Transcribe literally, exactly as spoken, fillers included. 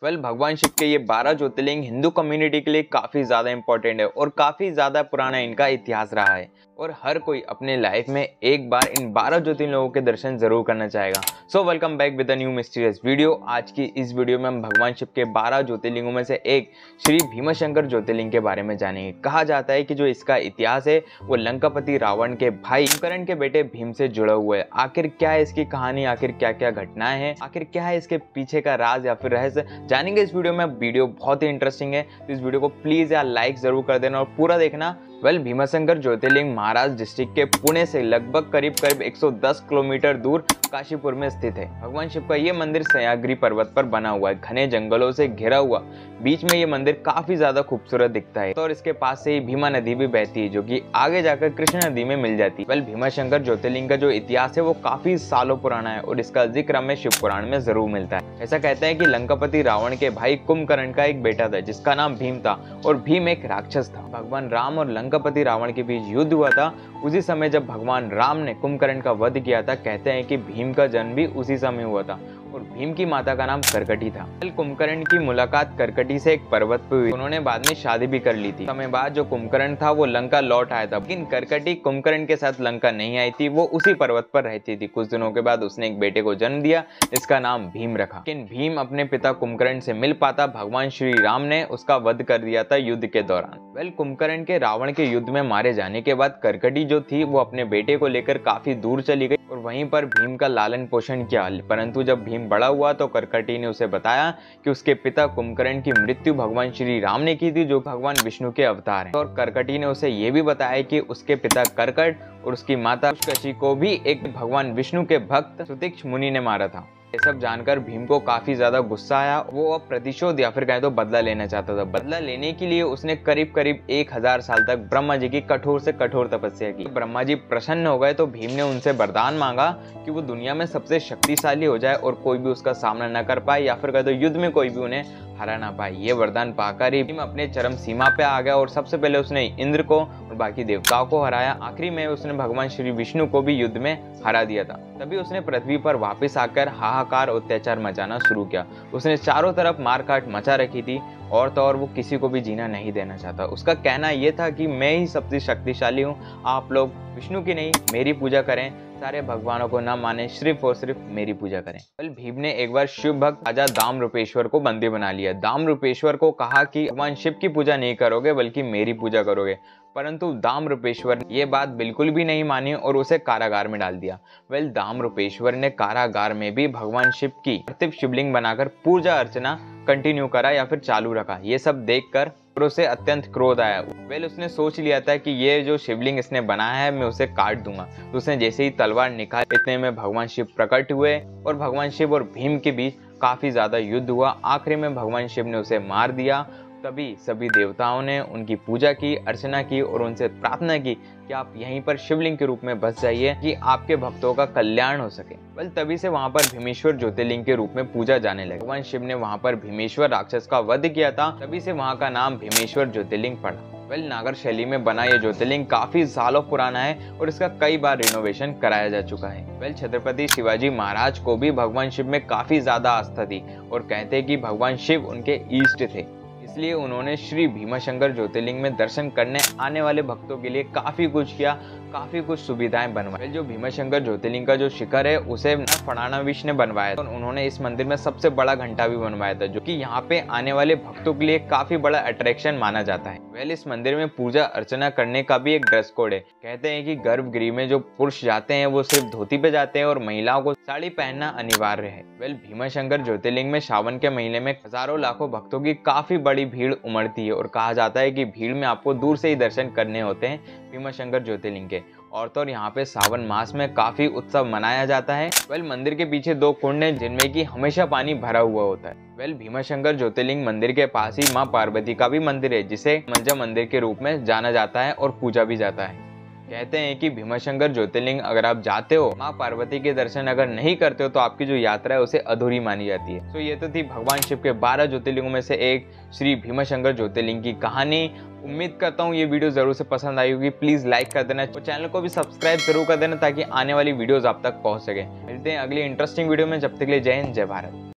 Well भगवान शिव के ये बारह ज्योतिर्लिंग हिंदू कम्युनिटी के लिए काफ़ी ज़्यादा इंपॉर्टेंट है और काफ़ी ज़्यादा पुराना इनका इतिहास रहा है और हर कोई अपने लाइफ में एक बार इन बारह ज्योतिर्लिंगों के दर्शन जरूर करना चाहेगा। So welcome back with a new mysterious video. आज की इस वीडियो में हम भगवान शिव के बारह ज्योतिर्लिंगों में से एक श्री भीमाशंकर ज्योतिर्लिंग के बारे में जानेंगे। कहा जाता है कि जो इसका इतिहास है वो लंकापति रावण के भाई कुंभकर्ण के बेटे भीम से जुड़ा हुआ है। आखिर क्या है इसकी कहानी, आखिर क्या क्या घटनाएं हैं, आखिर क्या है इसके पीछे का राज या फिर रहस्य, जानेंगे इस वीडियो में। वीडियो बहुत ही इंटरेस्टिंग है तो इस वीडियो को प्लीज यार लाइक जरूर कर देना और पूरा देखना। Well well, Bhimashankar Jyotirlinga Maharashtra district के पुणे से लगभग करीब करीब एक सौ दस किलोमीटर दूर काशीपुर में स्थित है। भगवान शिव का ये मंदिर सह्याद्री पर्वत पर बना हुआ है, घने जंगलों से घिरा हुआ। बीच में ये मंदिर काफी ज्यादा खूबसूरत दिखता है और इसके पास से ही भीमा नदी भी बहती है जो कि आगे जाकर कृष्ण नदी में मिल जाती है। वेल भीमाशंकर ज्योतिर्लिंग का जो इतिहास है वो काफी सालों पुराना है और इसका जिक्र हमें शिव पुराण में जरूर मिलता है। ऐसा कहते हैं कि लंकापति रावण के भाई कुंभकर्ण का एक बेटा था जिसका नाम भीम था और भीम एक राक्षस था। भगवान राम और लंकापति रावण के बीच युद्ध हुआ था। उसी समय जब भगवान राम ने कुंभकर्ण का वध किया था, कहते हैं कि भीम का जन्म भी उसी समय हुआ था और भीम की माता का नाम करकटी था। कुंभकर्ण की मुलाकात करकटी से एक पर्वत पर हुई। उन्होंने बाद में शादी भी कर ली थी। समय बाद जो कुंभकर्ण था वो लंका लौट आया था, लेकिन करकटी कुंभकर्ण के साथ लंका नहीं आई थी, वो उसी पर्वत पर रहती थी। कुछ दिनों के बाद उसने एक बेटे को जन्म दिया, इसका नाम भीम रखा। लेकिन भीम अपने पिता कुंभकर्ण से मिल पाता भगवान श्री राम ने उसका वध कर दिया था युद्ध के दौरान। वेल कुंभकर्ण के रावण के युद्ध में मारे जाने के बाद करकटी जो थी वो अपने बेटे को लेकर काफी दूर चली गई और वहीं पर भीम का लालन पोषण किया। परंतु जब भीम बड़ा हुआ तो करकटी ने उसे बताया कि उसके पिता कुंभकर्ण की मृत्यु भगवान श्री राम ने की थी जो भगवान विष्णु के अवतार हैं। और करकटी ने उसे ये भी बताया कि उसके पिता करकट और उसकी माता पुष्कशी को भी एक भगवान विष्णु के भक्त सुतिक्ष मुनि ने मारा था। ये सब जानकर भीम को काफी ज्यादा गुस्सा आया। वो अब प्रतिशोध या फिर कहें तो बदला लेना चाहता था। बदला लेने के लिए उसने करीब करीब एक हजार साल तक ब्रह्मा जी की कठोर से कठोर तपस्या की। ब्रह्मा जी प्रसन्न हो गए तो भीम ने उनसे वरदान मांगा कि वो दुनिया में सबसे शक्तिशाली हो जाए और कोई भी उसका सामना न कर पाए या फिर कहें तो युद्ध में कोई भी उन्हें हरा ना पाए। ये वरदान पाकर ही भीम अपने चरम सीमा पे आ गया और सबसे पहले उसने इंद्र को और बाकी देवताओं को हराया। आखिरी में उसने भगवान श्री विष्णु को भी युद्ध में हरा दिया था। तभी उसने पृथ्वी पर वापस आकर हाहाकार और अत्याचार मचाना शुरू किया। उसने चारों तरफ मारकाट मचा रखी थी और तो और वो किसी को भी जीना नहीं देना चाहता। उसका कहना यह था कि मैं ही सबसे शक्तिशाली हूँ, आप लोग विष्णु की नहीं मेरी पूजा करें, सारे भगवानों को न माने, सिर्फ और सिर्फ मेरी पूजा करें। कल भीम ने एक बार शिव भक्त राजा दामरूपेश्वर को बंदी बना लिया। दामरूपेश्वर को कहा कि भगवान शिव की पूजा नहीं करोगे बल्कि मेरी पूजा करोगे, परंतु दामरूपेश्वर ने ये बात बिल्कुल भी नहीं मानी और उसे कारागार में डाल दिया। वेल दामरूपेश्वर ने कारागार में भी भगवान शिव की पार्थिव शिवलिंग बनाकर पूजा अर्चना कंटिन्यू करा या फिर चालू रखा। ये सब देखकर और उसे अत्यंत क्रोध आया। वेल उसने सोच लिया था कि ये जो शिवलिंग इसने बनाया है मैं उसे काट दूंगा। तो उसने जैसे ही तलवार निकाली इतने में भगवान शिव प्रकट हुए और भगवान शिव और भीम के बीच काफी ज्यादा युद्ध हुआ। आखिरी में भगवान शिव ने उसे मार दिया। तभी सभी देवताओं ने उनकी पूजा की, अर्चना की और उनसे प्रार्थना की कि आप यहीं पर शिवलिंग के रूप में बस जाइए कि आपके भक्तों का कल्याण हो सके। वेल तभी से वहां पर भीमेश्वर ज्योतिर्लिंग के रूप में पूजा जाने लगी। भगवान शिव ने वहां पर भीमेश्वर राक्षस का वध किया था, तभी से वहां का नाम भीमेश्वर ज्योतिर्लिंग पड़ा। वेल नागर शैली में बना ये ज्योतिर्लिंग काफी सालों पुराना है और इसका कई बार रिनोवेशन कराया जा चुका है। वेल छत्रपति शिवाजी महाराज को भी भगवान शिव में काफी ज्यादा आस्था थी और कहते हैं कि भगवान शिव उनके इष्ट थे, इसलिए उन्होंने श्री भीमाशंकर ज्योतिर्लिंग में दर्शन करने आने वाले भक्तों के लिए काफी कुछ किया, काफी कुछ सुविधाएं बनवाई। जो भीमाशंकर ज्योतिर्लिंग का जो शिखर है उसे फडणवीस ने बनवाया था। उन्होंने इस मंदिर में सबसे बड़ा घंटा भी बनवाया था जो कि यहाँ पे आने वाले भक्तों के लिए काफी बड़ा अट्रैक्शन माना जाता है। वेल इस मंदिर में पूजा अर्चना करने का भी एक ड्रेस कोड है। कहते हैं कि गर्भगृह में जो पुरुष जाते हैं वो सिर्फ धोती पे जाते हैं और महिलाओं को साड़ी पहनना अनिवार्य है। वेल भीमाशंकर ज्योतिर्लिंग में सावन के महीने में हजारों लाखों भक्तों की काफी बड़ी भीड़ उमड़ती है और कहा जाता है कि भीड़ में आपको दूर से ही दर्शन करने होते हैं भीमाशंकर ज्योतिर्लिंग के। और तो और यहाँ पे सावन मास में काफी उत्सव मनाया जाता है। वेल मंदिर के पीछे दो कुंड हैं जिनमें कि हमेशा पानी भरा हुआ होता है। वेल भीमाशंकर ज्योतिर्लिंग मंदिर के पास ही माँ पार्वती का भी मंदिर है जिसे मंजा मंदिर के रूप में जाना जाता है और पूजा भी जाता है। कहते हैं कि भीमाशंकर ज्योतिर्लिंग अगर आप जाते हो, माँ पार्वती के दर्शन अगर नहीं करते हो तो आपकी जो यात्रा है उसे अधूरी मानी जाती है। तो ये तो थी भगवान शिव के बारह ज्योतिर्लिंगों में से एक श्री भीमाशंकर ज्योतिर्लिंग की कहानी। उम्मीद करता हूँ ये वीडियो जरूर से पसंद आई होगी। प्लीज लाइक कर देना और चैनल को भी सब्सक्राइब जरूर कर देना ताकि आने वाली वीडियोस आप तक पहुंच सके। मिलते हैं अगली इंटरेस्टिंग वीडियो में, जब तक के लिए जय हिंद जय भारत।